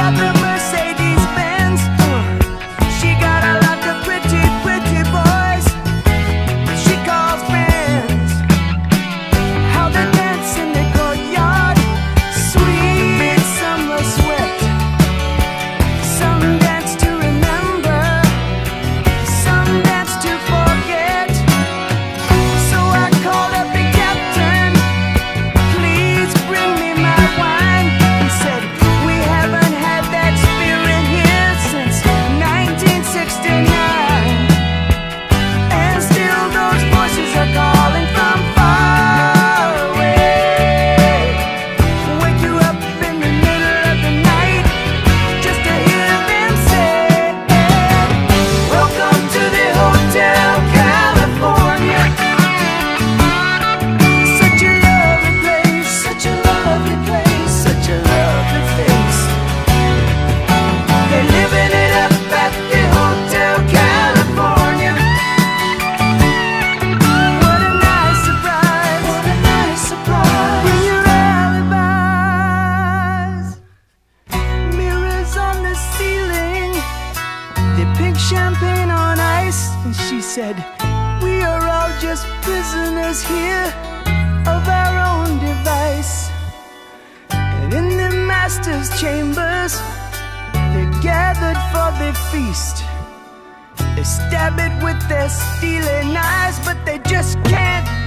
drive the Mercedes Benz. She got a lot of pretty, pretty boys she calls friends. How they dance in the courtyard, sweet summer sweat. Some dance to remember, some dance to forget. So I called up the captain, please bring me my wine. He said, we haven't had that spirit here since 1969. And still those voices are calling from far away. Wake you up in the middle of the night just to hear them say, welcome to the Hotel California. Such a lovely place, such a lovely place, such a lovely face. They're living it up at the Hotel California. What a nice surprise, what a nice surprise. Bring your alibis. Mirrors on the ceiling, they pink champagne on ice. And she said, we are all just prisoners here of our own device. And in the master's chambers, they're gathered for the feast. They stab it with their steely knives, but they just can't